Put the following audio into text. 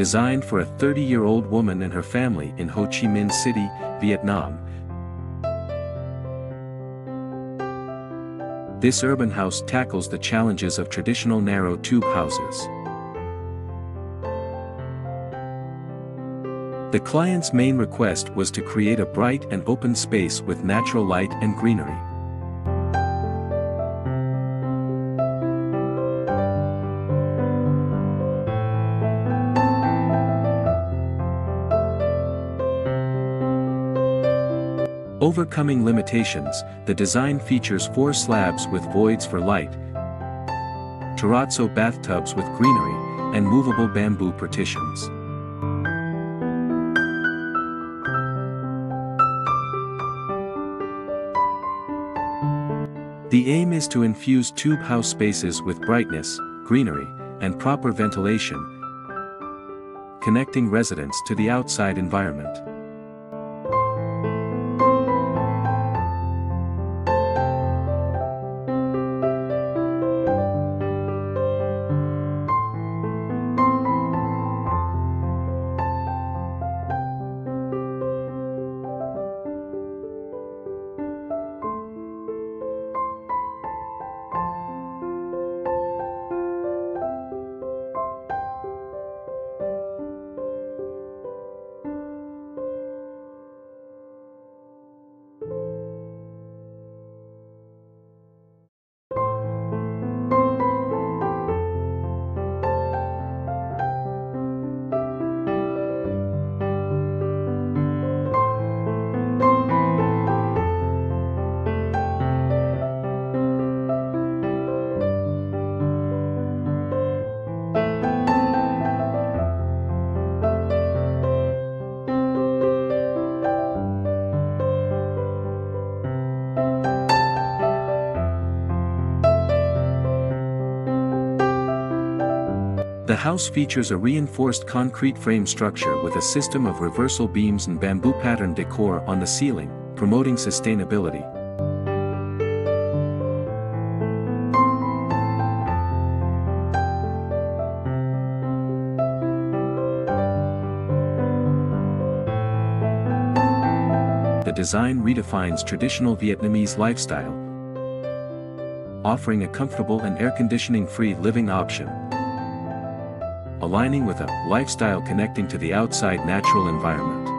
designed for a 30-year-old woman and her family in Ho Chi Minh City, Vietnam. This urban house tackles the challenges of traditional narrow tube houses. The client's main request was to create a bright and open space with natural light and greenery. Overcoming limitations, the design features 4 slabs with voids for light, terrazzo bathtubs with greenery, and movable bamboo partitions. The aim is to infuse tube house spaces with brightness, greenery, and proper ventilation, connecting residents to the outside environment. The house features a reinforced concrete frame structure with a system of reversal beams and bamboo pattern decor on the ceiling, promoting sustainability. The design redefines traditional Vietnamese lifestyle, offering a comfortable and air-conditioning-free living option, aligning with a lifestyle connecting to the outside natural environment.